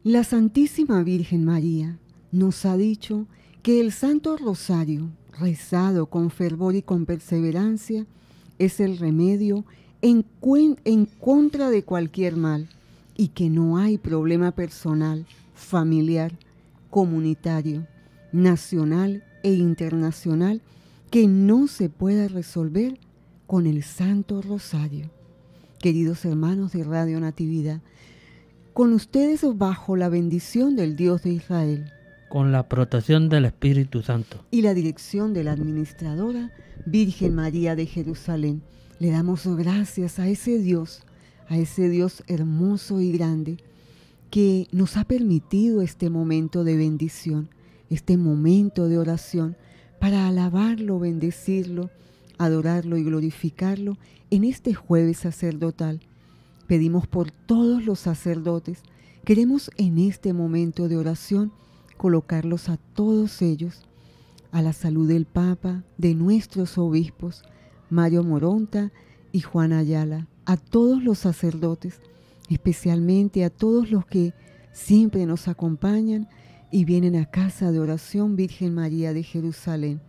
La Santísima Virgen María nos ha dicho que el Santo Rosario, rezado con fervor y con perseverancia, es el remedio en contra de cualquier mal y que no hay problema personal, familiar, comunitario, nacional e internacional que no se pueda resolver con el Santo Rosario. Queridos hermanos de Radio Natividad, con ustedes bajo la bendición del Dios de Israel, con la protección del Espíritu Santo y la dirección de la administradora Virgen María de Jerusalén, le damos gracias a ese Dios hermoso y grande que nos ha permitido este momento de bendición, este momento de oración para alabarlo, bendecirlo, adorarlo y glorificarlo en este jueves sacerdotal. Pedimos por todos los sacerdotes. Queremos en este momento de oración colocarlos a todos ellos, a la salud del Papa, de nuestros obispos, Mario Moronta y Juan Ayala, a todos los sacerdotes, especialmente a todos los que siempre nos acompañan y vienen a casa de oración Virgen María de Jerusalén.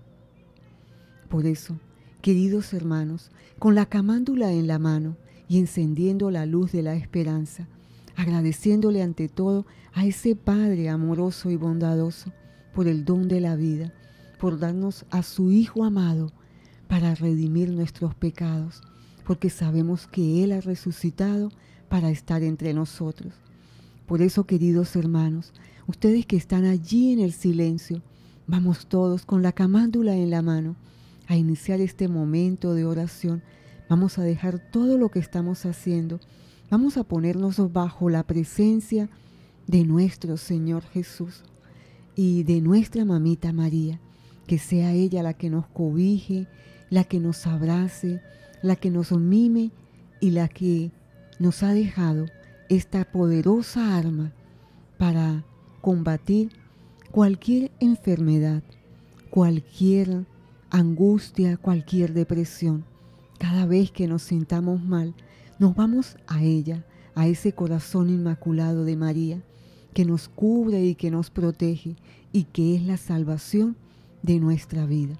Por eso, queridos hermanos, con la camándula en la mano y encendiendo la luz de la esperanza, agradeciéndole ante todo a ese Padre amoroso y bondadoso por el don de la vida, por darnos a su Hijo amado para redimir nuestros pecados, porque sabemos que Él ha resucitado para estar entre nosotros. Por eso, queridos hermanos, ustedes que están allí en el silencio, vamos todos con la camándula en la mano a iniciar este momento de oración. Vamos a dejar todo lo que estamos haciendo. Vamos a ponernos bajo la presencia de nuestro Señor Jesús y de nuestra mamita María, que sea ella la que nos cobije, la que nos abrace, la que nos mime y la que nos ha dejado esta poderosa arma para combatir cualquier enfermedad, cualquier angustia, cualquier depresión. Cada vez que nos sintamos mal, nos vamos a ella, a ese corazón inmaculado de María, que nos cubre y que nos protege y que es la salvación de nuestra vida.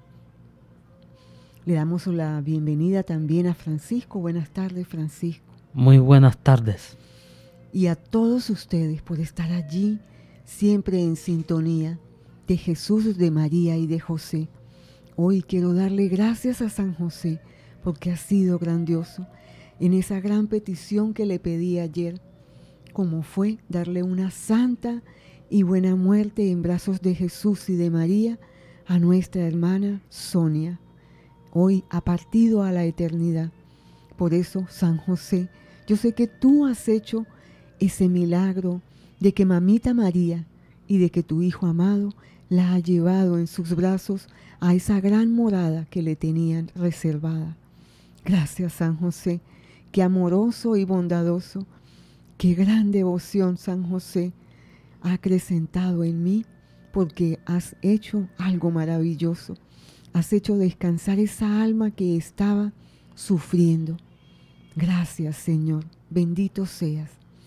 Le damos la bienvenida también a Francisco. Buenas tardes, Francisco. Muy buenas tardes. Y a todos ustedes por estar allí, siempre en sintonía de Jesús, de María y de José. Hoy quiero darle gracias a San José porque ha sido grandioso en esa gran petición que le pedí ayer, como fue darle una santa y buena muerte en brazos de Jesús y de María a nuestra hermana Sonia. Hoy ha partido a la eternidad. Por eso, San José, yo sé que tú has hecho ese milagro de que mamita María y de que tu Hijo amado la ha llevado en sus brazos a esa gran morada que le tenían reservada. Gracias, San José, qué amoroso y bondadoso, qué gran devoción, San José, ha acrecentado en mí, porque has hecho algo maravilloso. Has hecho descansar esa alma que estaba sufriendo. Gracias, Señor, bendito seas.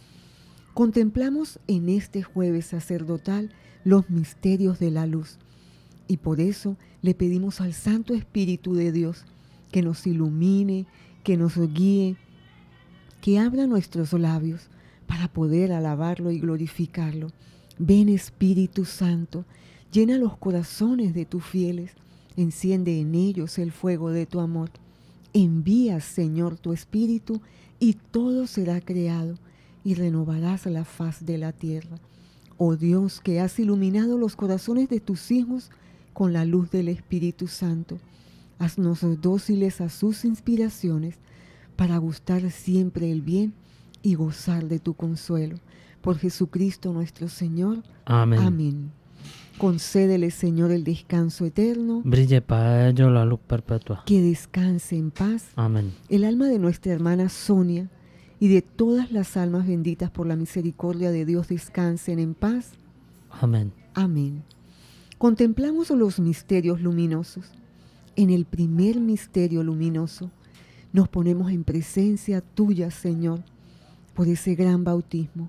Contemplamos en este jueves sacerdotal los misterios de la luz y por eso le pedimos al Santo Espíritu de Dios que nos ilumine, que nos guíe, que abra nuestros labios para poder alabarlo y glorificarlo. Ven, Espíritu Santo, llena los corazones de tus fieles, enciende en ellos el fuego de tu amor. Envía, Señor, tu Espíritu y todo será creado y renovarás la faz de la tierra. Oh Dios, que has iluminado los corazones de tus hijos con la luz del Espíritu Santo, haznos dóciles a sus inspiraciones para gustar siempre el bien y gozar de tu consuelo. Por Jesucristo nuestro Señor. Amén. Amén. Concédele, Señor, el descanso eterno. Brille para ellos la luz perpetua. Que descanse en paz. Amén. El alma de nuestra hermana Sonia y de todas las almas benditas por la misericordia de Dios descansen en paz. Amén. Amén. Contemplamos los misterios luminosos. En el primer misterio luminoso nos ponemos en presencia tuya, Señor, por ese gran bautismo,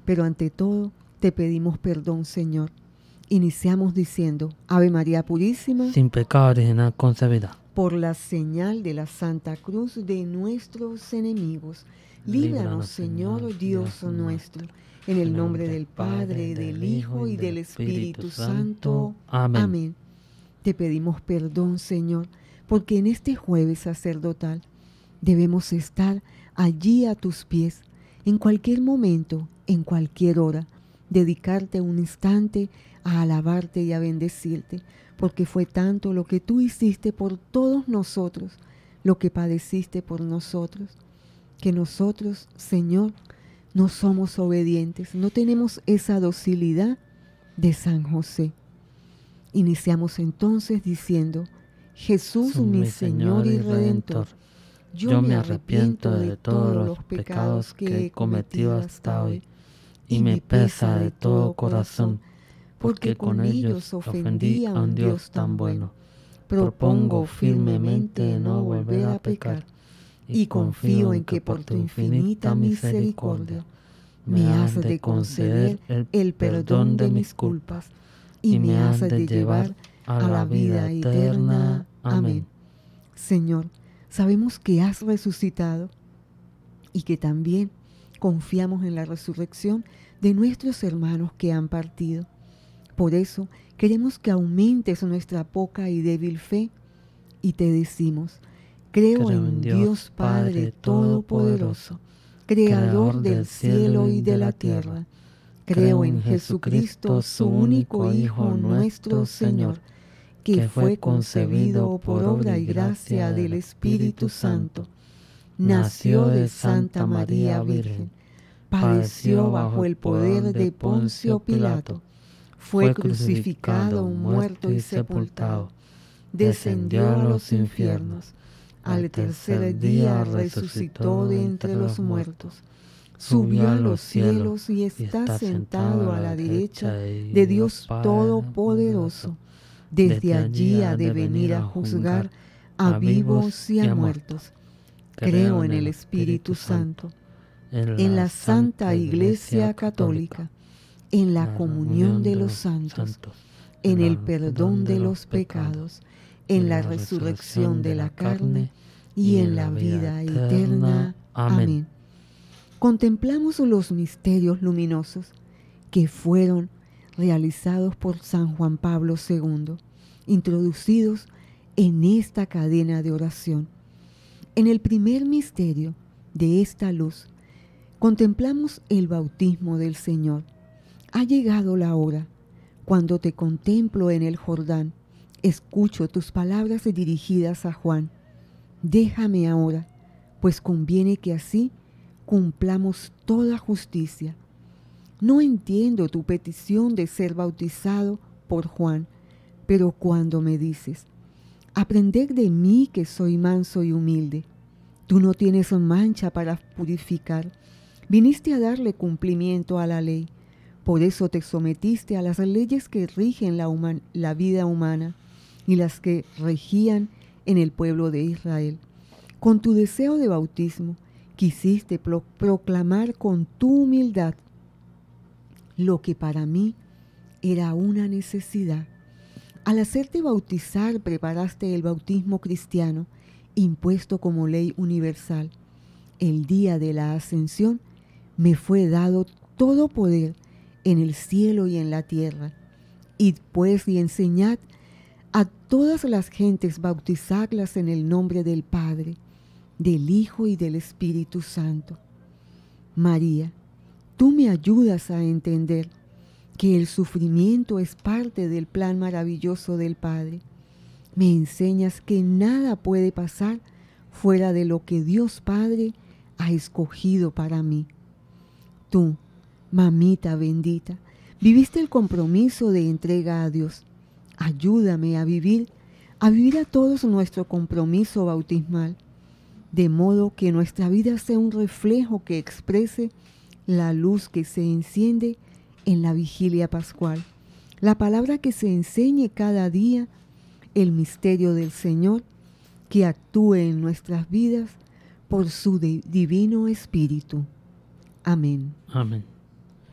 Pero ante todo, te pedimos perdón, Señor. Iniciamos diciendo, Ave María Purísima, sin pecado original concebida. por la señal de la Santa Cruz de nuestros enemigos, líbranos, Señor Dios nuestro, en el nombre del Padre, del Hijo y del Espíritu Santo. Amén. Te pedimos perdón, Señor, porque en este jueves sacerdotal debemos estar allí a tus pies, en cualquier momento, en cualquier hora, dedicarte un instante a alabarte y a bendecirte, porque fue tanto lo que tú hiciste por todos nosotros, lo que padeciste por nosotros, que nosotros, Señor, no somos obedientes, no tenemos esa docilidad de San José. Iniciamos entonces diciendo, Jesús mi Señor y Redentor, yo me arrepiento de todos los pecados que he cometido hasta hoy, y me pesa de todo corazón, porque con ellos ofendí a un Dios tan bueno. Propongo firmemente no volver a pecar, y confío en que por tu infinita misericordia me has de conceder el perdón de mis culpas, y me has de llevar a la vida eterna. Amén. Señor, sabemos que has resucitado y que también confiamos en la resurrección de nuestros hermanos que han partido. Por eso queremos que aumentes nuestra poca y débil fe y te decimos, creo en Dios Padre Todopoderoso, Creador del cielo y de la tierra. Creo en Jesucristo, su único Hijo, nuestro Señor, que fue concebido por obra y gracia del Espíritu Santo. Nació de Santa María Virgen, padeció bajo el poder de Poncio Pilato, fue crucificado, muerto y sepultado, descendió a los infiernos, al tercer día resucitó de entre los muertos, subió a los cielos y está sentado a la derecha de Dios Todopoderoso. Desde allí ha de venir a juzgar a vivos y a muertos. Creo en el Espíritu Santo, en la Santa Iglesia Católica, en la comunión de los santos, en el perdón de los pecados, en la resurrección de la carne y en la vida eterna. Amén. Contemplamos los misterios luminosos que fueron realizados por San Juan Pablo II, introducidos en esta cadena de oración. En el primer misterio de esta luz, contemplamos el bautismo del Señor. Ha llegado la hora, cuando te contemplo en el Jordán, escucho tus palabras dirigidas a Juan. Déjame ahora, pues conviene que así cumplamos toda justicia. No entiendo tu petición de ser bautizado por Juan, pero cuando me dices, aprended de mí que soy manso y humilde, tú no tienes mancha para purificar, viniste a darle cumplimiento a la ley, por eso te sometiste a las leyes que rigen la vida humana y las que regían en el pueblo de Israel. Con tu deseo de bautismo, quisiste proclamar con tu humildad lo que para mí era una necesidad. Al hacerte bautizar, preparaste el bautismo cristiano, impuesto como ley universal. El día de la ascensión me fue dado todo poder en el cielo y en la tierra. Id pues y enseñad a todas las gentes, bautizarlas en el nombre del Padre, del Hijo y del Espíritu Santo. María, tú me ayudas a entender que el sufrimiento es parte del plan maravilloso del Padre. Me enseñas que nada puede pasar fuera de lo que Dios Padre ha escogido para mí. Tú, mamita bendita, viviste el compromiso de entrega a Dios. Ayúdame a vivir a todos nuestro compromiso bautismal, de modo que nuestra vida sea un reflejo que exprese la luz que se enciende en la vigilia pascual, la palabra que se enseñe cada día, el misterio del Señor que actúe en nuestras vidas por su divino Espíritu. Amén. Amén.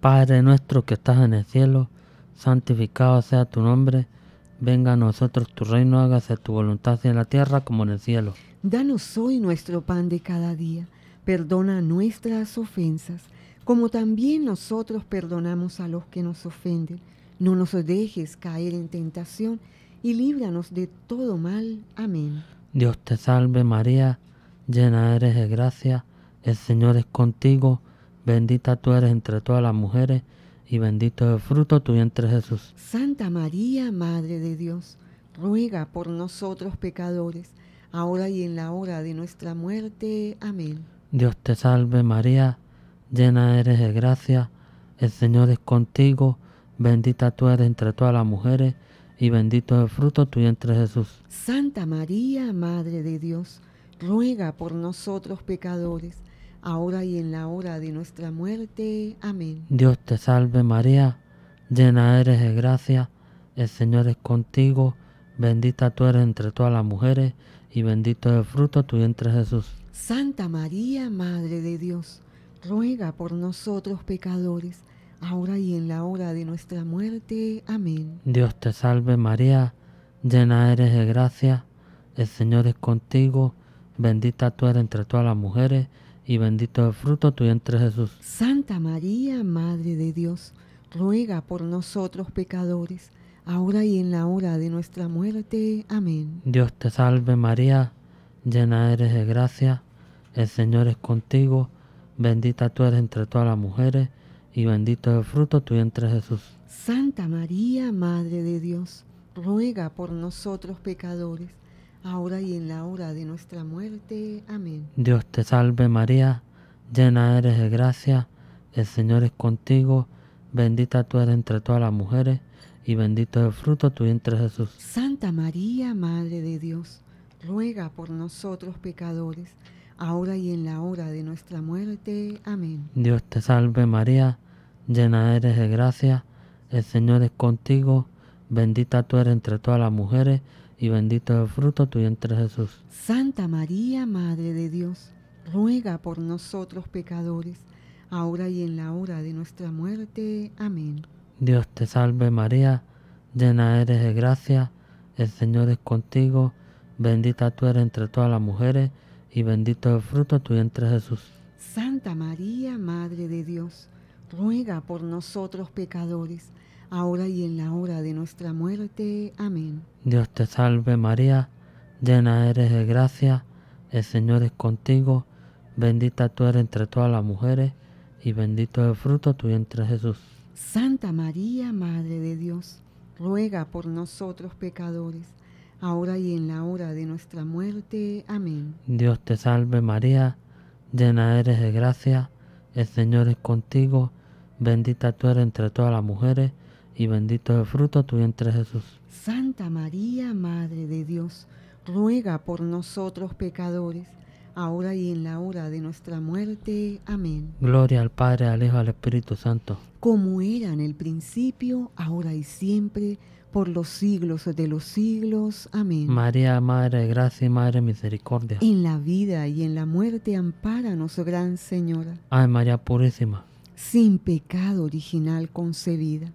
Padre nuestro que estás en el cielo, santificado sea tu nombre. Venga a nosotros tu reino, hágase tu voluntad así en la tierra como en el cielo. Danos hoy nuestro pan de cada día. Perdona nuestras ofensas, como también nosotros perdonamos a los que nos ofenden. No nos dejes caer en tentación y líbranos de todo mal. Amén. Dios te salve María, llena eres de gracia, el Señor es contigo, bendita tú eres entre todas las mujeres, y bendito es el fruto de tu vientre Jesús. Santa María, Madre de Dios, ruega por nosotros pecadores, ahora y en la hora de nuestra muerte. Amén. Dios te salve María, llena eres de gracia, el Señor es contigo, bendita tú eres entre todas las mujeres, y bendito es el fruto de tu vientre Jesús. Santa María, Madre de Dios, ruega por nosotros pecadores, ahora y en la hora de nuestra muerte. Amén. Dios te salve María, llena eres de gracia, el Señor es contigo, bendita tú eres entre todas las mujeres, y bendito es el fruto de tu vientre Jesús. Santa María, Madre de Dios, ruega por nosotros pecadores, ahora y en la hora de nuestra muerte. Amén. Dios te salve María, llena eres de gracia, el Señor es contigo, bendita tú eres entre todas las mujeres, y bendito es el fruto de tu vientre Jesús. Santa María, Madre de Dios, ruega por nosotros pecadores, ahora y en la hora de nuestra muerte. Amén. Dios te salve María, llena eres de gracia, el Señor es contigo, bendita tú eres entre todas las mujeres, y bendito es el fruto de tu vientre Jesús. Santa María, Madre de Dios, ruega por nosotros pecadores, ahora y en la hora de nuestra muerte. Amén. Dios te salve María, llena eres de gracia, el Señor es contigo, bendita tú eres entre todas las mujeres, y bendito es el fruto de tu vientre Jesús. Santa María, Madre de Dios, ruega por nosotros pecadores, ahora y en la hora de nuestra muerte. Amén. Dios te salve María, llena eres de gracia, el Señor es contigo, bendita tú eres entre todas las mujeres, y bendito es el fruto de tu vientre Jesús. Santa María, Madre de Dios, ruega por nosotros pecadores, ahora y en la hora de nuestra muerte. Amén. Dios te salve María, llena eres de gracia, el Señor es contigo, bendita tú eres entre todas las mujeres, y bendito es el fruto de tu vientre Jesús. Santa María, Madre de Dios, ruega por nosotros pecadores, ahora y en la hora de nuestra muerte. Amén. Dios te salve María, llena eres de gracia, el Señor es contigo, bendita tú eres entre todas las mujeres, y bendito es el fruto de tu vientre Jesús. Santa María, Madre de Dios, ruega por nosotros pecadores, ahora y en la hora de nuestra muerte. Amén. Dios te salve María, llena eres de gracia, el Señor es contigo, bendita tú eres entre todas las mujeres, y bendito es el fruto de tu vientre Jesús. Santa María, Madre de Dios, ruega por nosotros pecadores, ahora y en la hora de nuestra muerte. Amén. Gloria al Padre, al Hijo, al Espíritu Santo. Como era en el principio, ahora y siempre, por los siglos de los siglos. Amén. María, Madre de gracia y Madre de misericordia. En la vida y en la muerte, ampáranos, Gran Señora. Ave María Purísima. Sin pecado original concebida.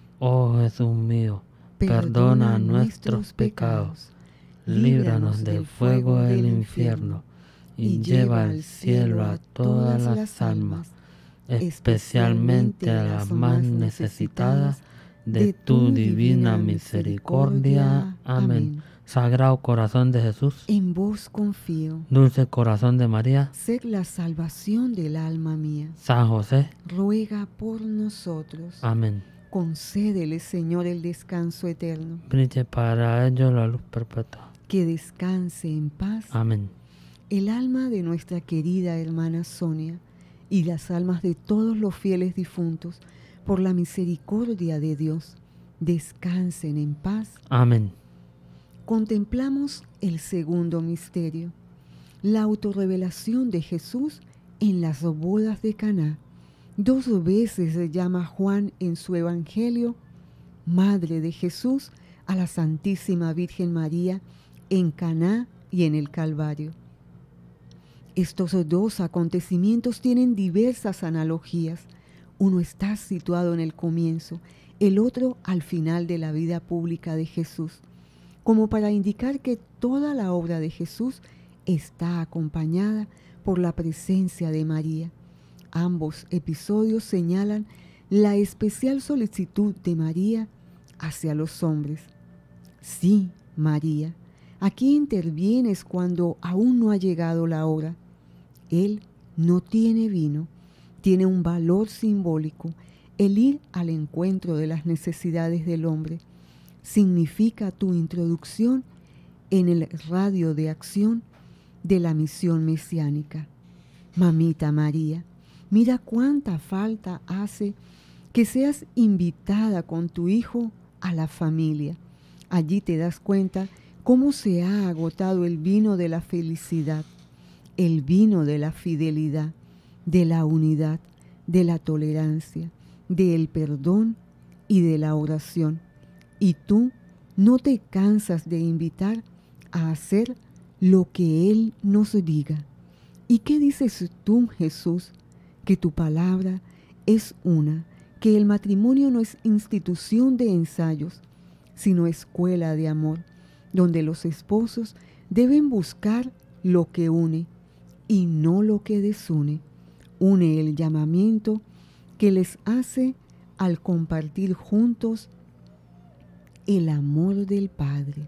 Oh Jesús mío, perdona nuestros pecados, líbranos del fuego del infierno, y lleva al cielo a todas las almas, especialmente a las más necesitadas de tu divina misericordia. Amén. Sagrado Corazón de Jesús, En vos confío. Dulce Corazón de María, Sed la salvación del alma mía. San José. Ruega por nosotros. Amén. Concédele, Señor, el descanso eterno. Brille para ellos la luz perpetua. Que descanse en paz Amén. el alma de nuestra querida hermana Sonia y las almas de todos los fieles difuntos, por la misericordia de Dios, descansen en paz. Amén. Contemplamos el segundo misterio, la autorrevelación de Jesús en las bodas de Caná. 2 veces se llama Juan en su Evangelio Madre de Jesús a la Santísima Virgen María en Caná y en el Calvario. Estos 2 acontecimientos tienen diversas analogías. Uno está situado en el comienzo, el otro al final de la vida pública de Jesús, como para indicar que toda la obra de Jesús está acompañada por la presencia de María. Ambos episodios señalan la especial solicitud de María hacia los hombres. Sí, María, aquí intervienes cuando aún no ha llegado la hora. Él no tiene vino, tiene un valor simbólico. El ir al encuentro de las necesidades del hombre significa tu introducción en el radio de acción de la misión mesiánica. Mamita María, mira cuánta falta hace que seas invitada con tu hijo a la familia. Allí te das cuenta cómo se ha agotado el vino de la felicidad, el vino de la fidelidad, de la unidad, de la tolerancia, del perdón y de la oración. Y tú no te cansas de invitar a hacer lo que Él nos diga. ¿Y qué dices tú, Jesús? Que tu palabra es una, que el matrimonio no es institución de ensayos, sino escuela de amor, donde los esposos deben buscar lo que une y no lo que desune. Une el llamamiento que les hace al compartir juntos el amor del Padre.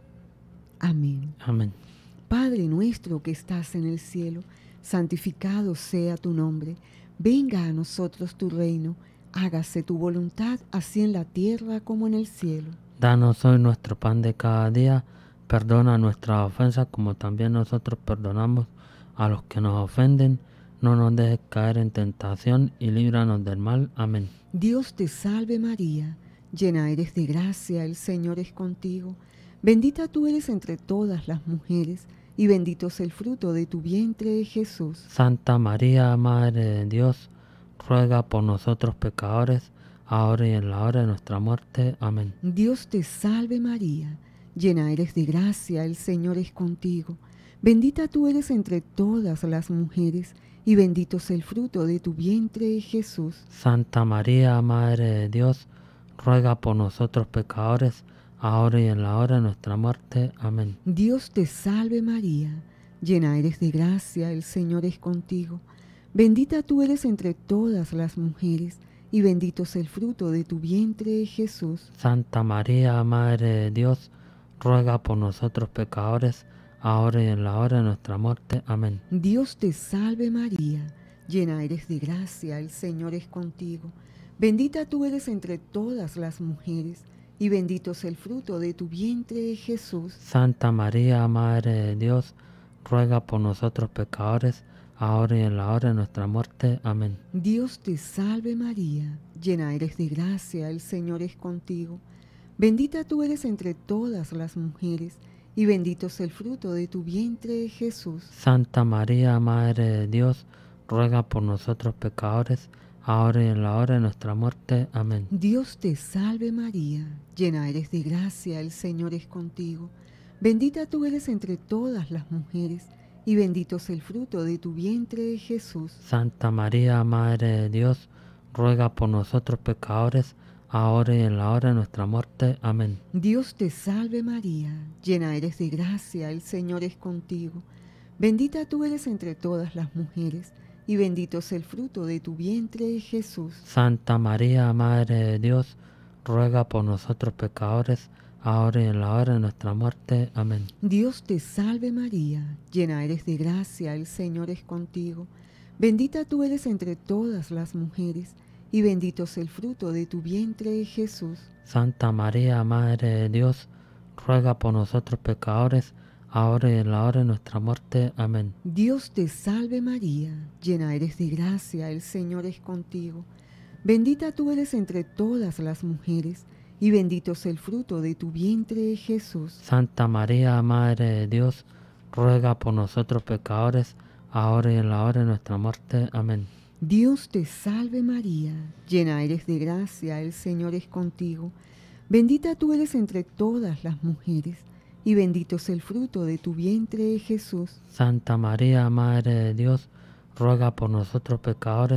Amén. Amén. Padre nuestro que estás en el cielo, santificado sea tu nombre. Venga a nosotros tu reino. Hágase tu voluntad, así en la tierra como en el cielo. Danos hoy nuestro pan de cada día. Perdona nuestras ofensas como también nosotros perdonamos a los que nos ofenden. No nos dejes caer en tentación y líbranos del mal. Amén. Dios te salve María, llena eres de gracia, el Señor es contigo. Bendita tú eres entre todas las mujeres, y bendito es el fruto de tu vientre, Jesús. Santa María, Madre de Dios, ruega por nosotros pecadores, ahora y en la hora de nuestra muerte. Amén. Dios te salve María, llena eres de gracia, el Señor es contigo. Bendita tú eres entre todas las mujeres, y bendito es el fruto de tu vientre, Jesús. Santa María, Madre de Dios, ruega por nosotros pecadores, ahora y en la hora de nuestra muerte. Amén. Dios te salve María, llena eres de gracia, el Señor es contigo. Bendita tú eres entre todas las mujeres, y bendito es el fruto de tu vientre, Jesús. Santa María, Madre de Dios, ruega por nosotros pecadores, ahora y en la hora de nuestra muerte. Amén. Dios te salve María, llena eres de gracia, el Señor es contigo. Bendita tú eres entre todas las mujeres, y bendito es el fruto de tu vientre, Jesús. Santa María, Madre de Dios, ruega por nosotros pecadores, ahora y en la hora de nuestra muerte. Amén. Dios te salve María, llena eres de gracia, el Señor es contigo. Bendita tú eres entre todas las mujeres, y bendito es el fruto de tu vientre, Jesús. Santa María, Madre de Dios, ruega por nosotros pecadores, ahora y en la hora de nuestra muerte. Amén. Dios te salve María, llena eres de gracia, el Señor es contigo. Bendita tú eres entre todas las mujeres, y bendito es el fruto de tu vientre, Jesús. Santa María, Madre de Dios, ruega por nosotros pecadores, ahora y en la hora de nuestra muerte. Amén. Dios te salve María, llena eres de gracia, el Señor es contigo. Bendita tú eres entre todas las mujeres, y bendito es el fruto de tu vientre, Jesús. Santa María, Madre de Dios, ruega por nosotros pecadores, ahora y en la hora de nuestra muerte. Amén. Dios te salve María, llena eres de gracia, el Señor es contigo. Bendita tú eres entre todas las mujeres, y bendito es el fruto de tu vientre, Jesús. Santa María, Madre de Dios, ruega por nosotros pecadores, ahora y en la hora de nuestra muerte. Amén. Dios te salve María, llena eres de gracia, el Señor es contigo. Bendita tú eres entre todas las mujeres, y bendito es el fruto de tu vientre, Jesús. Santa María, Madre de Dios, ruega por nosotros pecadores, ahora y en la hora de nuestra muerte. Amén. Dios te salve María, llena eres de gracia, el Señor es contigo. Bendita tú eres entre todas las mujeres, y bendito es el fruto de tu vientre, Jesús. Santa María, Madre de Dios, ruega por nosotros pecadores,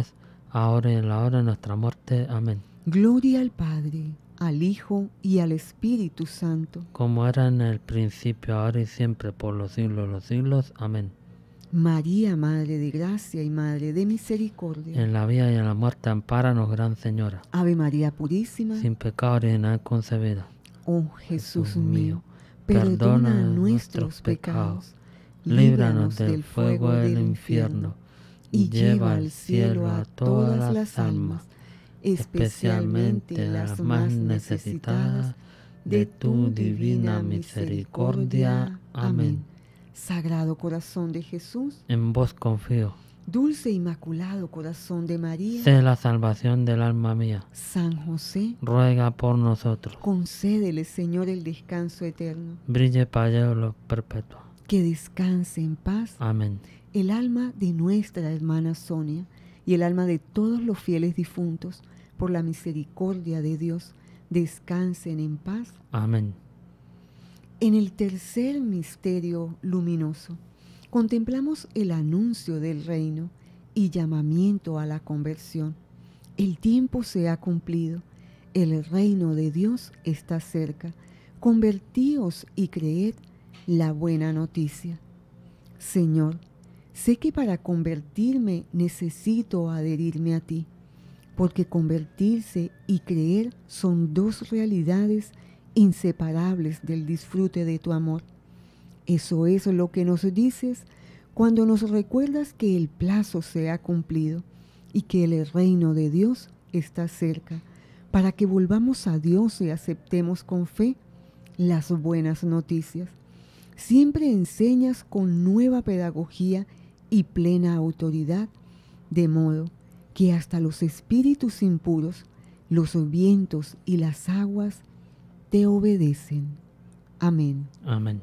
ahora y en la hora de nuestra muerte. Amén. Gloria al Padre, al Hijo y al Espíritu Santo, como era en el principio, ahora y siempre, por los siglos de los siglos. Amén. María, Madre de Gracia y Madre de Misericordia, En la vida y en la muerte, ampáranos, Gran Señora. Ave María Purísima, sin pecado original concebida. oh Jesús mío, perdona nuestros pecados, líbranos del fuego del infierno, y lleva al cielo a todas las almas, especialmente las más necesitadas de tu divina misericordia. Amén. Sagrado Corazón de Jesús, en vos confío. Dulce Inmaculado Corazón de María, sé la salvación del alma mía. San José, ruega por nosotros. Concédele, Señor, el descanso eterno. Brille para lo perpetuo. Que descanse en paz. Amén. El alma de nuestra hermana Sonia y el alma de todos los fieles difuntos, por la misericordia de Dios, descansen en paz. Amén. En el tercer misterio luminoso, contemplamos el anuncio del reino y llamamiento a la conversión. El tiempo se ha cumplido, el reino de Dios está cerca. Convertíos y creed la buena noticia. Señor, sé que para convertirme necesito adherirme a ti, porque convertirse y creer son dos realidades inseparables del disfrute de tu amor. Eso es lo que nos dices cuando nos recuerdas que el plazo se ha cumplido y que el reino de Dios está cerca, para que volvamos a Dios y aceptemos con fe las buenas noticias. Siempre enseñas con nueva pedagogía y plena autoridad, de modo que hasta los espíritus impuros, los vientos y las aguas te obedecen. Amén. Amén.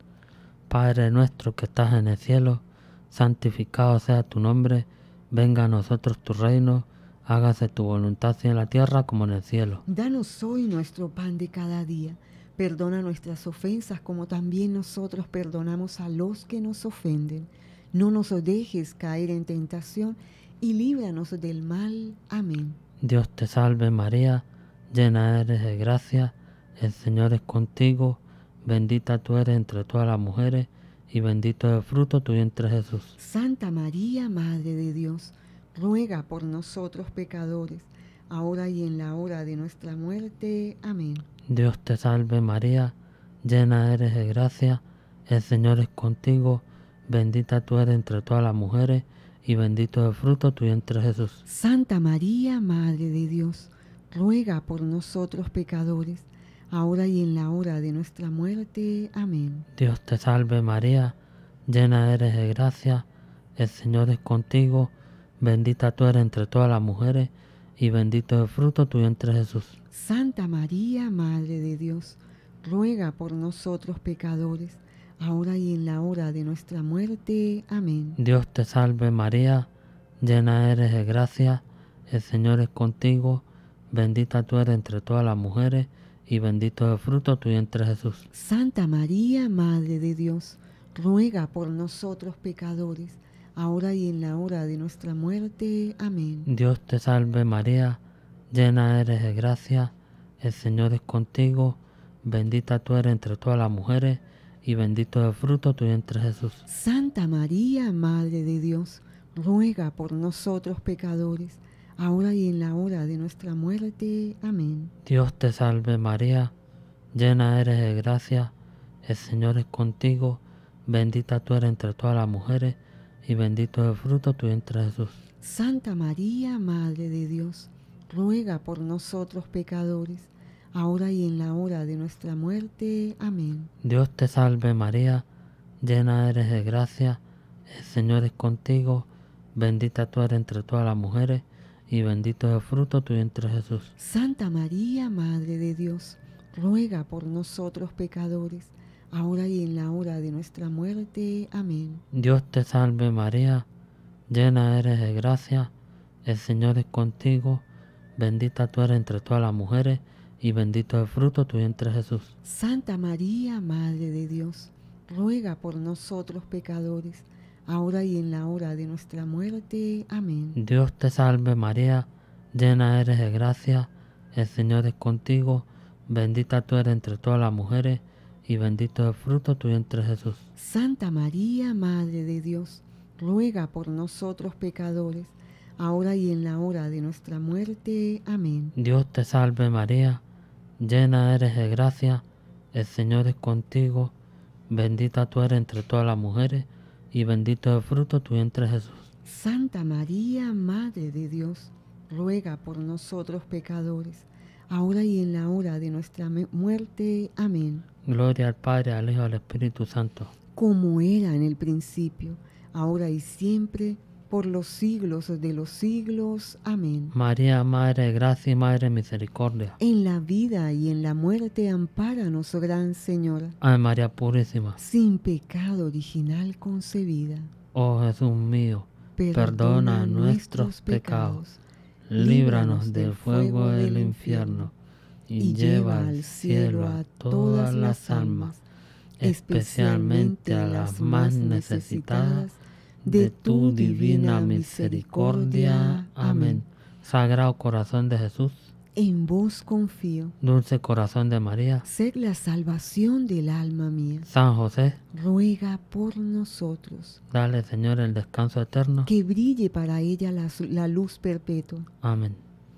Padre nuestro que estás en el cielo, santificado sea tu nombre, venga a nosotros tu reino, hágase tu voluntad así en la tierra como en el cielo. Danos hoy nuestro pan de cada día. Perdona nuestras ofensas como también nosotros perdonamos a los que nos ofenden. No nos dejes caer en tentación y líbranos del mal. Amén. Dios te salve María, llena eres de gracia, el Señor es contigo, bendita tú eres entre todas las mujeres y bendito es el fruto de tu vientre Jesús. Santa María, Madre de Dios, ruega por nosotros pecadores, ahora y en la hora de nuestra muerte. Amén. Dios te salve María, llena eres de gracia, el Señor es contigo, bendita tú eres entre todas las mujeres y bendito es el fruto de tu vientre Jesús. Santa María, Madre de Dios, ruega por nosotros pecadores, ahora y en la hora de nuestra muerte. Amén. Dios te salve María, llena eres de gracia, el Señor es contigo, bendita tú eres entre todas las mujeres y bendito es el fruto de tu vientre Jesús. Santa María, Madre de Dios, ruega por nosotros pecadores, ahora y en la hora de nuestra muerte. Amén. Dios te salve María, llena eres de gracia, el Señor es contigo, bendita tú eres entre todas las mujeres y bendito es el fruto de tu vientre Jesús. Santa María, Madre de Dios, ruega por nosotros pecadores, ahora y en la hora de nuestra muerte. Amén. Dios te salve María, llena eres de gracia, el Señor es contigo, bendita tú eres entre todas las mujeres y bendito es el fruto de tu vientre Jesús. Santa María, Madre de Dios, ruega por nosotros pecadores, ahora y en la hora de nuestra muerte. Amén. Dios te salve María, llena eres de gracia, el Señor es contigo, bendita tú eres entre todas las mujeres y bendito es el fruto de tu vientre Jesús. Santa María, Madre de Dios, ruega por nosotros pecadores, ahora y en la hora de nuestra muerte. Amén. Dios te salve María, llena eres de gracia, el Señor es contigo, bendita tú eres entre todas las mujeres y bendito es el fruto de tu vientre Jesús. Santa María, Madre de Dios, ruega por nosotros pecadores, ahora y en la hora de nuestra muerte. Amén. Dios te salve María, llena eres de gracia, el Señor es contigo, bendita tú eres entre todas las mujeres y bendito es el fruto de tu vientre Jesús. Santa María, Madre de Dios, ruega por nosotros pecadores, ahora y en la hora de nuestra muerte. Amén. Dios te salve María, llena eres de gracia, el Señor es contigo, bendita tú eres entre todas las mujeres, y bendito es el fruto de tu vientre Jesús. Santa María, Madre de Dios, ruega por nosotros pecadores, ahora y en la hora de nuestra muerte. Amén. Dios te salve María, llena eres de gracia, el Señor es contigo, bendita tú eres entre todas las mujeres, y bendito es el fruto de tu vientre Jesús. Santa María, Madre de Dios, ruega por nosotros pecadores, ahora y en la hora de nuestra muerte. Amén. Gloria al Padre, al Hijo y al Espíritu Santo. Como era en el principio, ahora y siempre, por los siglos de los siglos. Amén. María, Madre de gracia y Madre de misericordia. En la vida y en la muerte, ampáranos, Gran Señora. Ave María Purísima. Sin pecado original concebida. Oh Jesús mío, perdona nuestros pecados, líbranos del fuego del infierno, y lleva al cielo a todas las almas, especialmente a las más necesitadas de tu divina misericordia. Amén. Sagrado Corazón de Jesús, en vos confío. Dulce Corazón de María, Sed la salvación del alma mía. San José, ruega por nosotros. Dale, Señor, el descanso eterno. Que brille para ella la luz perpetua. Amén.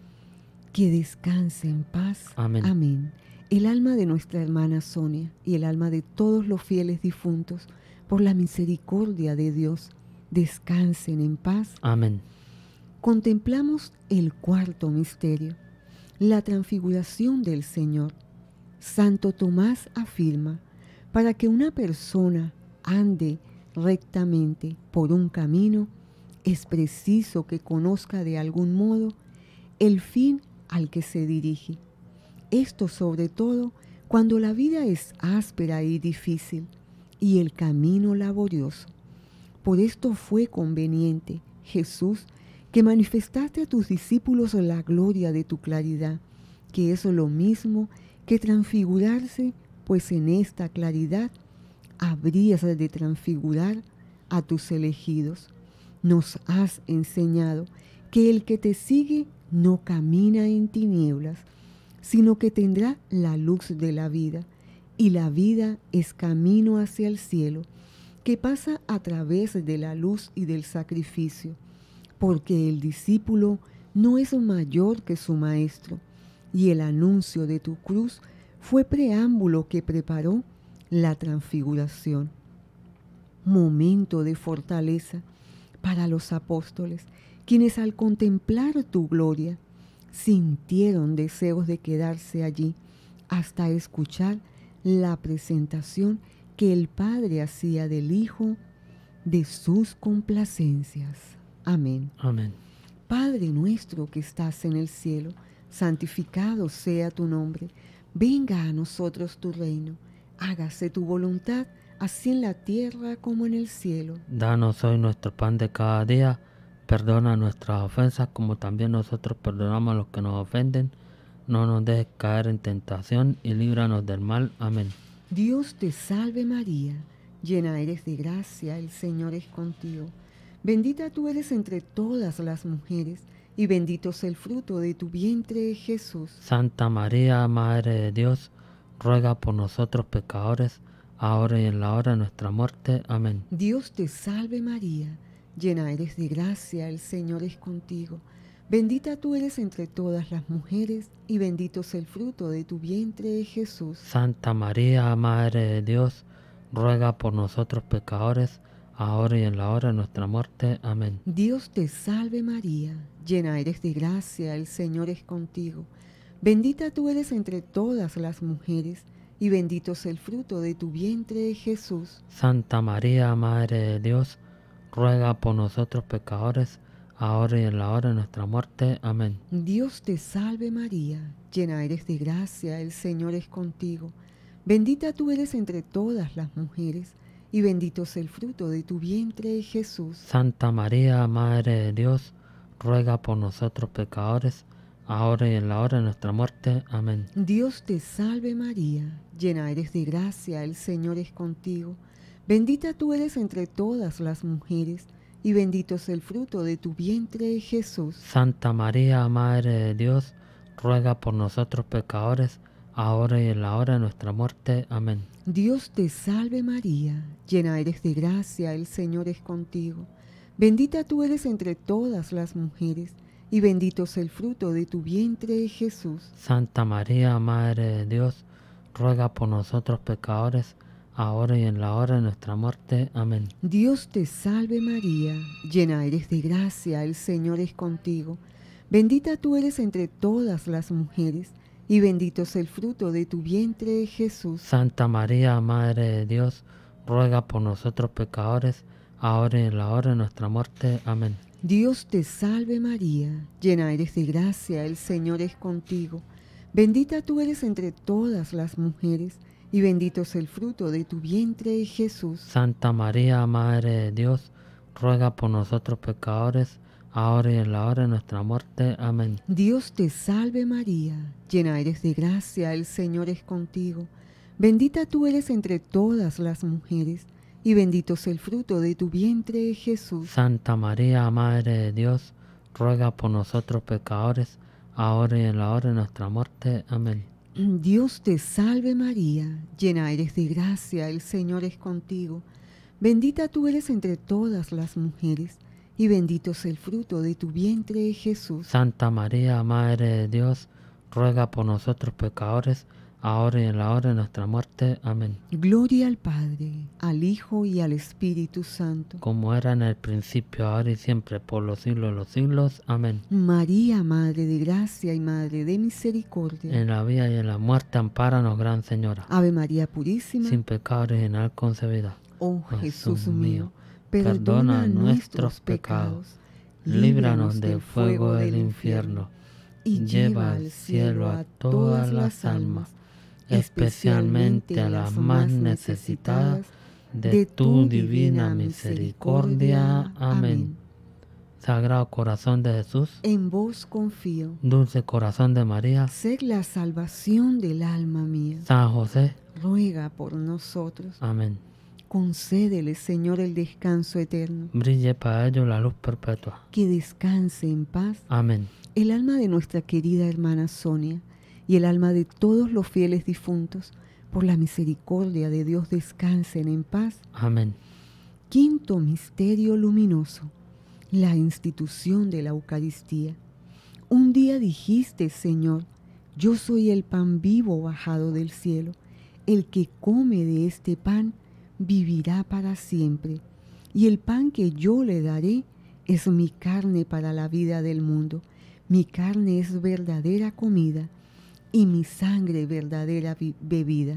Que descanse en paz. Amén. Amén. El alma de nuestra hermana Sonia y el alma de todos los fieles difuntos, por la misericordia de Dios, descansen en paz. Amén. Contemplamos el cuarto misterio, la transfiguración del Señor. Santo Tomás afirma: para que una persona ande rectamente por un camino, es preciso que conozca de algún modo el fin al que se dirige. Esto sobre todo cuando la vida es áspera y difícil y el camino laborioso. Por esto fue conveniente, Jesús, que manifestaste a tus discípulos la gloria de tu claridad, que es lo mismo que transfigurarse, pues en esta claridad habrías de transfigurar a tus elegidos. Nos has enseñado que el que te sigue no camina en tinieblas, sino que tendrá la luz de la vida, y la vida es camino hacia el cielo, que pasa a través de la luz y del sacrificio, porque el discípulo no es mayor que su maestro, y el anuncio de tu cruz fue preámbulo que preparó la transfiguración. Momento de fortaleza para los apóstoles, quienes al contemplar tu gloria sintieron deseos de quedarse allí hasta escuchar la presentación que el Padre hacía del Hijo de sus complacencias. Amén. Amén. Padre nuestro que estás en el cielo, santificado sea tu nombre. Venga a nosotros tu reino. Hágase tu voluntad, así en la tierra como en el cielo. Danos hoy nuestro pan de cada día. Perdona nuestras ofensas como también nosotros perdonamos a los que nos ofenden. No nos dejes caer en tentación y líbranos del mal. Amén. Dios te salve María, llena eres de gracia, el Señor es contigo. Bendita tú eres entre todas las mujeres, y bendito es el fruto de tu vientre, Jesús. Santa María, Madre de Dios, ruega por nosotros pecadores, ahora y en la hora de nuestra muerte. Amén. Dios te salve María, llena eres de gracia, el Señor es contigo. Bendita tú eres entre todas las mujeres, y bendito es el fruto de tu vientre, Jesús. Santa María, Madre de Dios, ruega por nosotros pecadores, ahora y en la hora de nuestra muerte. Amén. Dios te salve María, llena eres de gracia, el Señor es contigo. Bendita tú eres entre todas las mujeres, y bendito es el fruto de tu vientre, Jesús. Santa María, Madre de Dios, ruega por nosotros pecadores, ahora y en la hora de nuestra muerte. Amén. Dios te salve María, llena eres de gracia, el Señor es contigo. Bendita tú eres entre todas las mujeres, y bendito es el fruto de tu vientre, Jesús. Santa María, Madre de Dios, ruega por nosotros pecadores, ahora y en la hora de nuestra muerte. Amén. Dios te salve María, llena eres de gracia, el Señor es contigo. Bendita tú eres entre todas las mujeres, y bendito es el fruto de tu vientre, Jesús. Santa María, Madre de Dios, ruega por nosotros pecadores, ahora y en la hora de nuestra muerte. Amén. Dios te salve María, llena eres de gracia, el Señor es contigo. Bendita tú eres entre todas las mujeres, y bendito es el fruto de tu vientre, Jesús. Santa María, Madre de Dios, ruega por nosotros pecadores, ahora y en la hora de nuestra muerte. Amén. Dios te salve María, llena eres de gracia, el Señor es contigo. Bendita tú eres entre todas las mujeres, y bendito es el fruto de tu vientre, Jesús. Santa María, Madre de Dios, ruega por nosotros pecadores, ahora y en la hora de nuestra muerte. Amén. Dios te salve María, llena eres de gracia, el Señor es contigo. Bendita tú eres entre todas las mujeres, y bendito es el fruto de tu vientre, Jesús. Santa María, Madre de Dios, ruega por nosotros pecadores, ahora y en la hora de nuestra muerte. Amén. Dios te salve María, llena eres de gracia, el Señor es contigo. Bendita tú eres entre todas las mujeres, y bendito es el fruto de tu vientre, Jesús. Santa María, Madre de Dios, ruega por nosotros pecadores, ahora y en la hora de nuestra muerte. Amén. Dios te salve María, llena eres de gracia, el Señor es contigo. Bendita tú eres entre todas las mujeres, y bendito es el fruto de tu vientre, Jesús. Santa María, Madre de Dios, ruega por nosotros pecadores, ahora y en la hora de nuestra muerte. Amén. Gloria al Padre, al Hijo y al Espíritu Santo. Como era en el principio, ahora y siempre, por los siglos de los siglos. Amén. María, Madre de Gracia y Madre de Misericordia. En la vida y en la muerte, ampáranos, Gran Señora. Ave María Purísima. Sin pecado original concebida. Oh Jesús mío, perdona nuestros pecados, líbranos del fuego del infierno, y lleva al cielo a todas las almas, especialmente a las más necesitadas de tu divina misericordia. Amén. Sagrado Corazón de Jesús, En vos confío, Dulce Corazón de María, sé la salvación del alma mía. San José. Ruega por nosotros. Amén. Concédele, Señor, el descanso eterno. Brille para ellos la luz perpetua. Que descanse en paz Amén. el alma de nuestra querida hermana Sonia y el alma de todos los fieles difuntos. Por la misericordia de Dios descansen en paz. Amén. Quinto misterio luminoso, la institución de la Eucaristía. Un día dijiste, Señor, yo soy el pan vivo bajado del cielo. El que come de este pan vivirá para siempre. Y el pan que yo le daré es mi carne para la vida del mundo. Mi carne es verdadera comida y mi sangre verdadera bebida.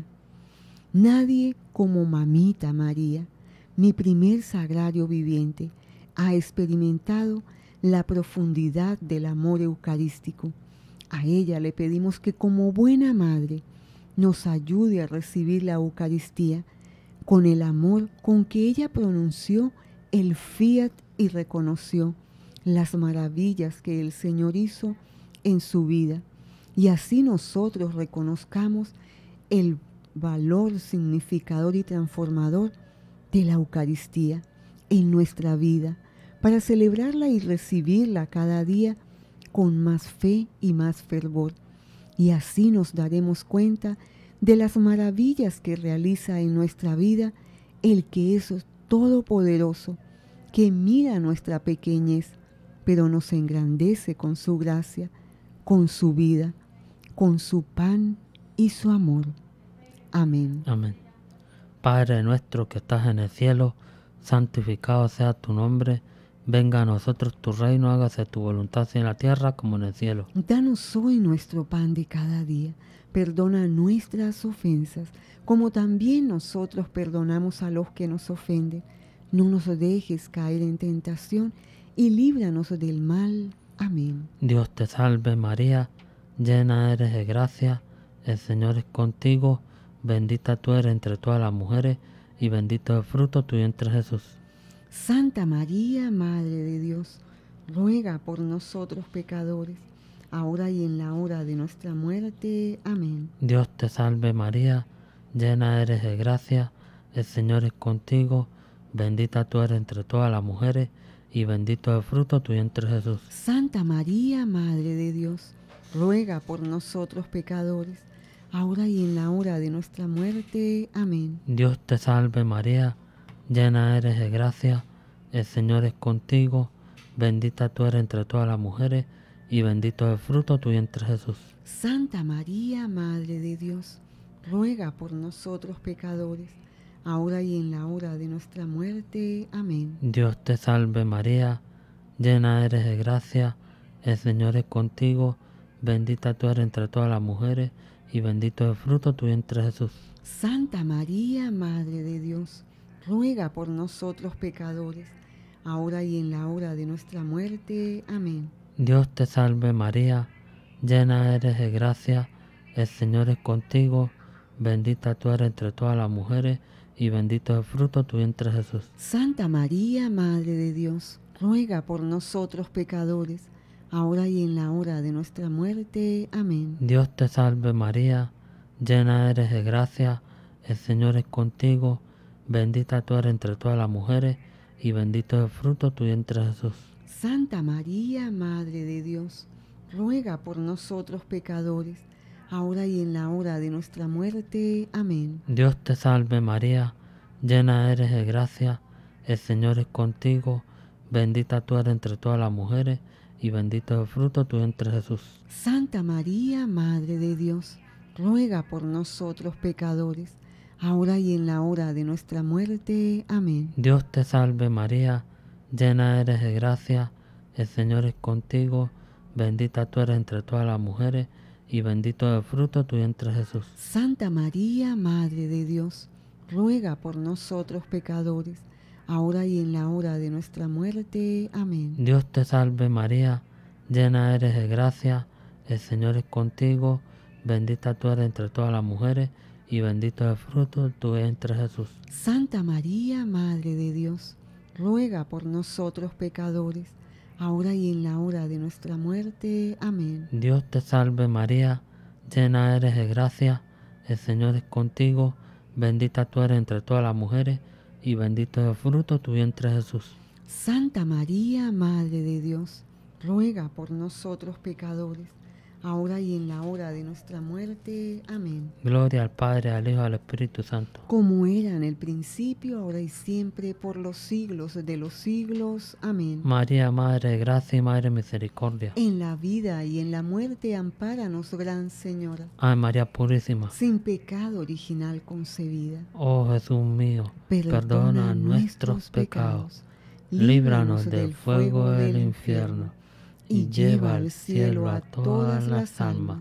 Nadie como Mamita María, mi primer sagrario viviente, ha experimentado la profundidad del amor eucarístico. A ella le pedimos que como buena madre nos ayude a recibir la Eucaristía con el amor con que ella pronunció el fiat y reconoció las maravillas que el Señor hizo en su vida. Y así nosotros reconozcamos el valor significador y transformador de la Eucaristía en nuestra vida, para celebrarla y recibirla cada día con más fe y más fervor. Y así nos daremos cuenta de las maravillas que realiza en nuestra vida el que es todopoderoso, que mira nuestra pequeñez, pero nos engrandece con su gracia, con su vida, con su pan y su amor. Amén. Amén. Padre nuestro que estás en el cielo, santificado sea tu nombre. Venga a nosotros tu reino, hágase tu voluntad así en la tierra como en el cielo. Danos hoy nuestro pan de cada día. Perdona nuestras ofensas, como también nosotros perdonamos a los que nos ofenden. No nos dejes caer en tentación y líbranos del mal. Amén. Dios te salve María, llena eres de gracia, el Señor es contigo, bendita tú eres entre todas las mujeres, y bendito es el fruto de tu vientre Jesús. Santa María, Madre de Dios, ruega por nosotros pecadores, ahora y en la hora de nuestra muerte. Amén. Dios te salve María, llena eres de gracia, el Señor es contigo, bendita tú eres entre todas las mujeres, y bendito es el fruto de tu vientre Jesús. Santa María, Madre de Dios, ruega por nosotros pecadores, ahora y en la hora de nuestra muerte. Amén. Dios te salve María, llena eres de gracia, el Señor es contigo, bendita tú eres entre todas las mujeres, y bendito es el fruto de tu vientre Jesús. Santa María, Madre de Dios, ruega por nosotros pecadores, ahora y en la hora de nuestra muerte. Amén. Dios te salve María, llena eres de gracia, el Señor es contigo, bendita tú eres entre todas las mujeres, y bendito es el fruto de tu vientre Jesús. Santa María, Madre de Dios, ruega por nosotros pecadores, ahora y en la hora de nuestra muerte. Amén. Dios te salve María, llena eres de gracia, el Señor es contigo, bendita tú eres entre todas las mujeres, y bendito es el fruto de tu vientre Jesús. Santa María, Madre de Dios, ruega por nosotros pecadores, ahora y en la hora de nuestra muerte. Amén. Dios te salve María, llena eres de gracia, el Señor es contigo, bendita tú eres entre todas las mujeres, y bendito es el fruto de tu vientre Jesús. Santa María, Madre de Dios, ruega por nosotros pecadores, ahora y en la hora de nuestra muerte. Amén. Dios te salve María, llena eres de gracia, el Señor es contigo, bendita tú eres entre todas las mujeres, y bendito es el fruto de tu vientre Jesús. Santa María, Madre de Dios, ruega por nosotros pecadores, ahora y en la hora de nuestra muerte. Amén. Dios te salve María, llena eres de gracia, el Señor es contigo, bendita tú eres entre todas las mujeres, y bendito es el fruto de tu vientre Jesús. Santa María, Madre de Dios, ruega por nosotros pecadores, ahora y en la hora de nuestra muerte. Amén. Dios te salve María, llena eres de gracia, el Señor es contigo, bendita tú eres entre todas las mujeres, y bendito es el fruto de tu vientre Jesús. Santa María, Madre de Dios, ruega por nosotros pecadores, ahora y en la hora de nuestra muerte. Amén. Dios te salve María, llena eres de gracia, el Señor es contigo, bendita tú eres entre todas las mujeres, y bendito es el fruto de tu vientre Jesús. Santa María, Madre de Dios, ruega por nosotros pecadores, ahora y en la hora de nuestra muerte. Amén. Gloria al Padre, al Hijo y al Espíritu Santo. Como era en el principio, ahora y siempre, por los siglos de los siglos. Amén. María, Madre de gracia y Madre de misericordia. En la vida y en la muerte, ampáranos, Gran Señora. Ave María Purísima. Sin pecado original concebida. Oh Jesús mío, perdona nuestros pecados, líbranos líbranos del fuego del infierno, y lleva al cielo a todas las almas,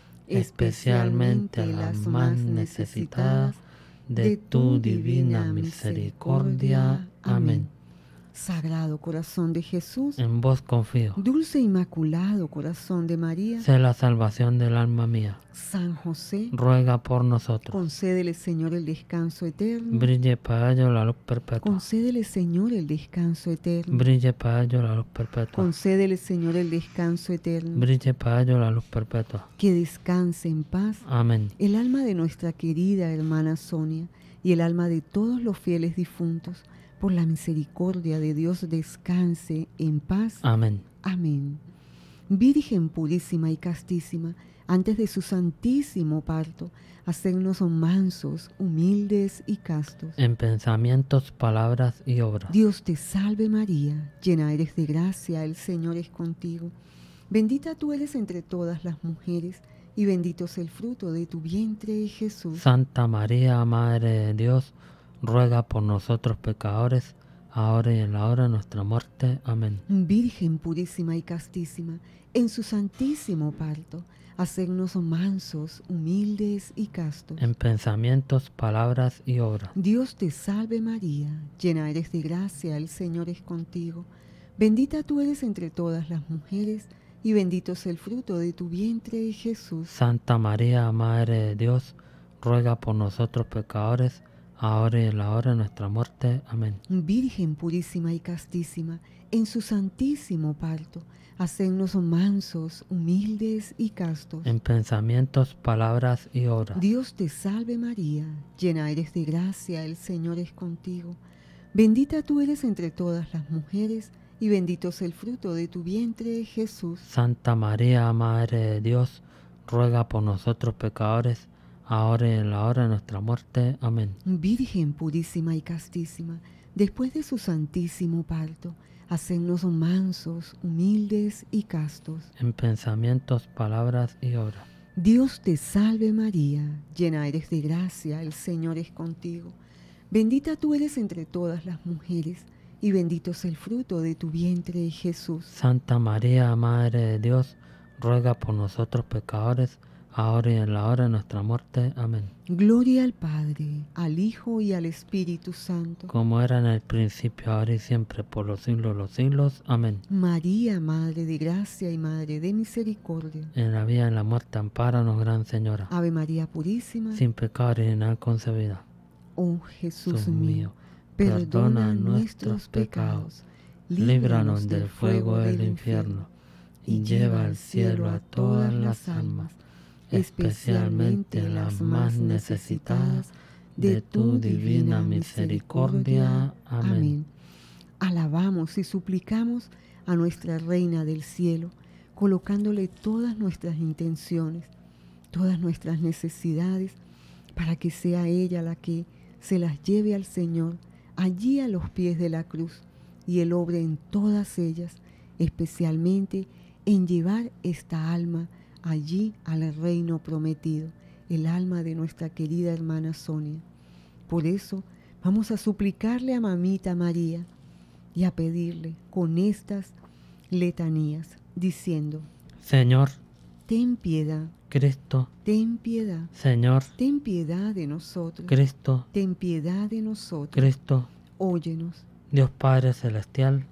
especialmente a las más necesitadas de tu divina misericordia. Amén. Sagrado Corazón de Jesús, En vos confío. Dulce Inmaculado Corazón de María, Sé la salvación del alma mía. San José, Ruega por nosotros. concédele, Señor, el descanso eterno. Brille para ellos la luz perpetua. Concédele, Señor, el descanso eterno. Brille para ellos la luz perpetua. Concédele, Señor, el descanso eterno. Brille para ellos la luz perpetua. Que descanse en paz Amén. el alma de nuestra querida hermana Sonia y el alma de todos los fieles difuntos. Por la misericordia de Dios descanse en paz. Amén. Amén. Virgen purísima y castísima, antes de su santísimo parto, hacednos mansos, humildes y castos. En pensamientos, palabras y obras. Dios te salve María, llena eres de gracia, el Señor es contigo. Bendita tú eres entre todas las mujeres, y bendito es el fruto de tu vientre, Jesús. Santa María, Madre de Dios, ruega por nosotros pecadores, ahora y en la hora de nuestra muerte. Amén. Virgen purísima y castísima, en su santísimo parto, hacednos mansos, humildes y castos. En pensamientos, palabras y obras. Dios te salve María, llena eres de gracia, el Señor es contigo. Bendita tú eres entre todas las mujeres, y bendito es el fruto de tu vientre, Jesús. Santa María, Madre de Dios, ruega por nosotros pecadores, ahora y en la hora de nuestra muerte. Amén. Virgen purísima y castísima, en su santísimo parto, hacednos mansos, humildes y castos. En pensamientos, palabras y obras. Dios te salve María, llena eres de gracia, el Señor es contigo. Bendita tú eres entre todas las mujeres, y bendito es el fruto de tu vientre, Jesús. Santa María, Madre de Dios, ruega por nosotros pecadores, ahora y en la hora de nuestra muerte. Amén. Virgen purísima y castísima, después de su santísimo parto, hacednos mansos, humildes y castos. En pensamientos, palabras y obras. Dios te salve María, llena eres de gracia, el Señor es contigo. Bendita tú eres entre todas las mujeres, y bendito es el fruto de tu vientre, Jesús. Santa María, Madre de Dios, ruega por nosotros pecadores, ahora y en la hora de nuestra muerte. Amén. Gloria al Padre, al Hijo y al Espíritu Santo. Como era en el principio, ahora y siempre, por los siglos de los siglos. Amén. María, Madre de Gracia y Madre de Misericordia. En la vida y en la muerte, ampáranos, Gran Señora. Ave María Purísima. Sin pecado original concebida. Oh Jesús Jesús mío, perdona nuestros pecados, líbranos del fuego del infierno, y lleva al cielo a todas las almas, especialmente las más necesitadas de tu divina misericordia. Amén. Alabamos y suplicamos a nuestra Reina del Cielo, colocándole todas nuestras intenciones, todas nuestras necesidades, para que sea ella la que se las lleve al Señor, allí a los pies de la cruz, y Él obre en todas ellas, especialmente en llevar esta alma allí al reino prometido, el alma de nuestra querida hermana Sonia. Por eso vamos a suplicarle a Mamita María y a pedirle con estas letanías, diciendo: Señor, ten piedad. Cristo, Ten piedad. Señor, Ten piedad de nosotros. Cristo, Ten piedad de nosotros. Cristo, Óyenos. Dios Padre Celestial,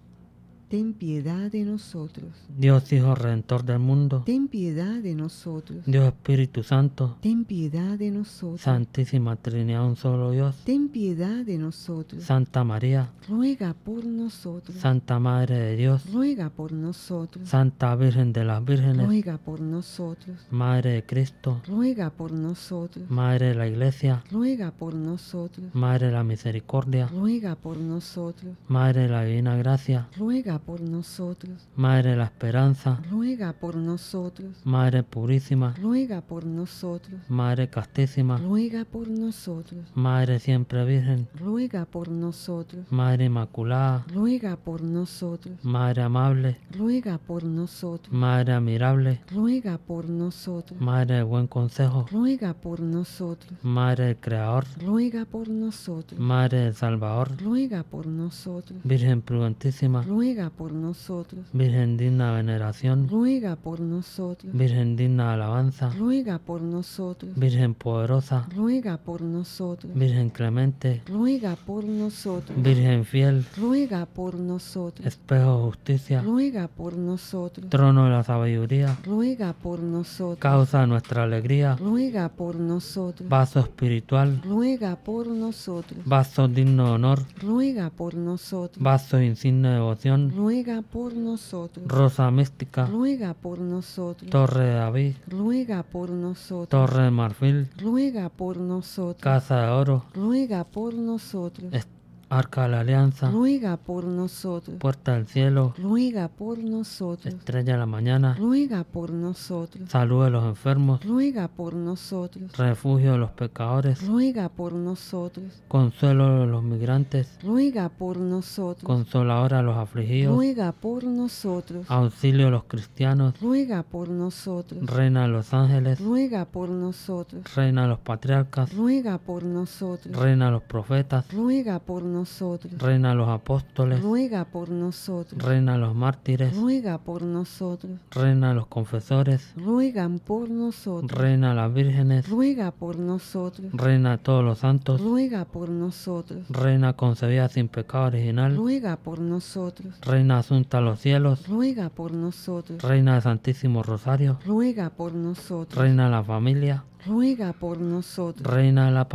Ten piedad de nosotros. Dios Hijo Redentor del mundo, Ten piedad de nosotros. Dios Espíritu Santo, Ten piedad de nosotros. Santísima Trinidad, un solo Dios, Ten piedad de nosotros. Santa María, Ruega por nosotros. Santa Madre de Dios, Ruega por nosotros. Santa Virgen de las Vírgenes, Ruega por nosotros. Madre de Cristo, Ruega por nosotros. Madre de la Iglesia, Ruega por nosotros. Madre de la Misericordia, Ruega por nosotros. Madre de la Divina Gracia, Ruega por nosotros. Madre de la Esperanza, Ruega por nosotros. Madre Purísima, Ruega por nosotros. Madre Castísima, Ruega por nosotros. Madre Siempre Virgen, Ruega por nosotros. Madre Inmaculada, Ruega por nosotros. Madre Amable, Ruega por nosotros. Madre Admirable, Ruega por nosotros. Madre de Buen Consejo, Ruega por nosotros. Madre del Creador, Ruega por nosotros. Madre del Salvador, Ruega por nosotros. Virgen Prudentísima, Ruega por nosotros. Virgen digna de veneración, Ruega por nosotros. Virgen digna de alabanza, Ruega por nosotros. Virgen poderosa, Ruega por nosotros. Virgen clemente, Ruega por nosotros. Virgen fiel, Ruega por nosotros. espejo de justicia, Ruega por nosotros. trono de la sabiduría, Ruega por nosotros. causa de nuestra alegría, Ruega por nosotros. vaso espiritual, Ruega por nosotros. vaso digno de honor, Ruega por nosotros. vaso insigne de devoción, Ruega por nosotros. rosa mística, Ruega por nosotros. torre de David, Ruega por nosotros. torre de marfil, Ruega por nosotros. casa de oro, Ruega por nosotros. arca de la alianza, Ruega por nosotros. puerta del cielo, Ruega por nosotros. estrella de la mañana, Ruega por nosotros. salud de los enfermos, Ruega por nosotros. refugio de los pecadores, Ruega por nosotros. consuelo de los migrantes, Ruega por nosotros. consoladora de los afligidos, Ruega por nosotros. auxilio de los cristianos, Ruega por nosotros. reina de los ángeles, Ruega por nosotros. reina de los patriarcas, Ruega por nosotros. reina de los profetas, Ruega por nosotros. reina de los apóstoles, Ruega por nosotros. reina de los mártires, Ruega por nosotros. reina de los confesores, Ruegan por nosotros. reina de las vírgenes, Ruega por nosotros. reina de todos los santos, Ruega por nosotros. reina concebida sin pecado original, Ruega por nosotros. reina asunta a los cielos, Ruega por nosotros. reina del Santísimo Rosario, Ruega por nosotros. reina de la familia, Ruega por nosotros. reina de la paz.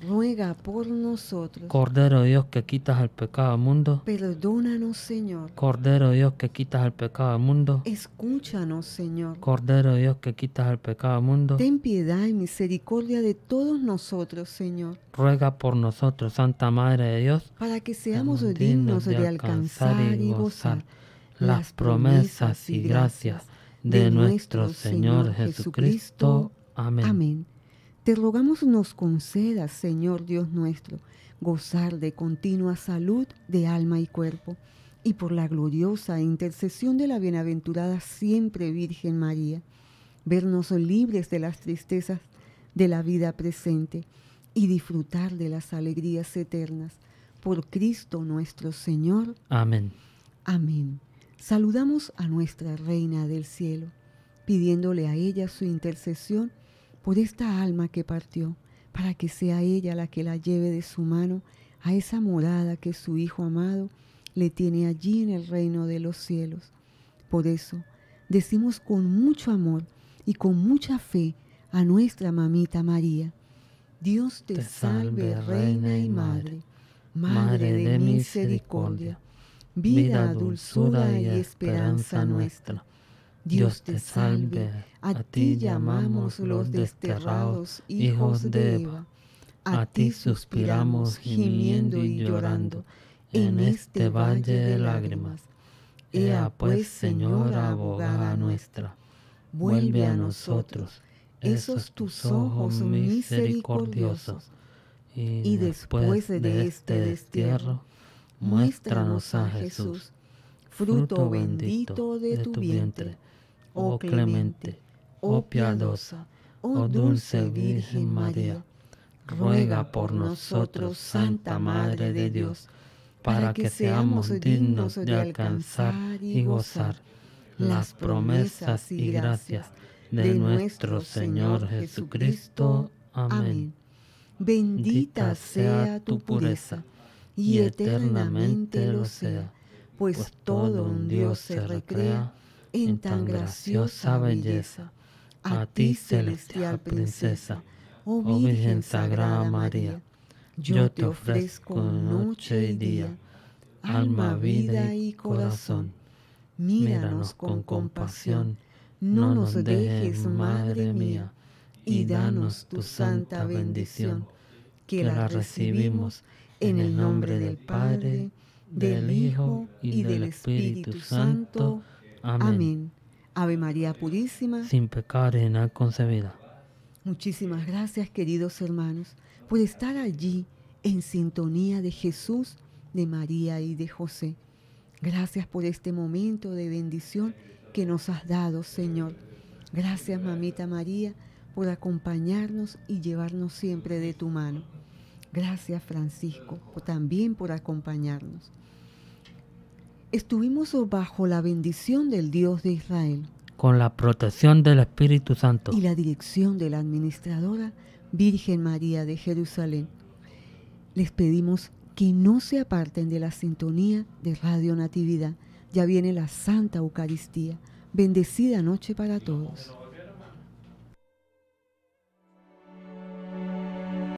ruega por nosotros. Cordero de Dios que quitas el pecado del mundo, Perdónanos, Señor. Cordero de Dios que quitas el pecado del mundo, Escúchanos, Señor. Cordero de Dios que quitas el pecado del mundo, Ten piedad y misericordia de todos nosotros, Señor, ruega por nosotros, Santa Madre de Dios, para que seamos dignos de alcanzar y gozar las promesas y gracias de nuestro Señor Jesucristo. Amén. Amén. Te rogamos nos concedas, Señor Dios nuestro, gozar de continua salud de alma y cuerpo, y por la gloriosa intercesión de la bienaventurada siempre Virgen María, vernos libres de las tristezas de la vida presente y disfrutar de las alegrías eternas. Por Cristo nuestro Señor. Amén. Amén. Saludamos a nuestra Reina del Cielo, pidiéndole a ella su intercesión por esta alma que partió, para que sea ella la que la lleve de su mano a esa morada que su Hijo amado le tiene allí en el reino de los cielos. Por eso, decimos con mucho amor y con mucha fe a nuestra mamita María: Dios te salve, Reina y Madre, Madre de misericordia, vida, dulzura y esperanza nuestra. Dios te salve, a ti llamamos los desterrados hijos de Eva, a ti suspiramos gimiendo y llorando en este valle de lágrimas. Ea pues, Señora abogada nuestra, vuelve a nosotros esos tus ojos misericordiosos, y después de este destierro, muéstranos a Jesús, fruto bendito de tu vientre. Oh clemente, oh piadosa, oh dulce Virgen María, ruega por nosotros, Santa Madre de Dios, para que seamos dignos de alcanzar y gozar las promesas y gracias de nuestro Señor Jesucristo. Amén. Bendita sea tu pureza, y eternamente lo sea, pues todo un Dios se recrea en tan graciosa belleza. A ti, celestial princesa, oh Virgen Sagrada María, yo te ofrezco noche y día, alma, vida y corazón. Míranos con compasión, no nos dejes, Madre mía, y danos tu santa bendición, que la recibimos en el nombre del Padre, del Hijo y del Espíritu Santo. Amén. Ave María Purísima, sin pecado original concebida. Muchísimas gracias, queridos hermanos, por estar allí en sintonía de Jesús, de María y de José. Gracias por este momento de bendición que nos has dado, Señor. Gracias, Mamita María, por acompañarnos y llevarnos siempre de tu mano. Gracias, Francisco, también por acompañarnos. Estuvimos bajo la bendición del Dios de Israel, con la protección del Espíritu Santo y la dirección de la administradora Virgen María de Jerusalén. Les pedimos que no se aparten de la sintonía de Radio Natividad. Ya viene la Santa Eucaristía. Bendecida noche para todos.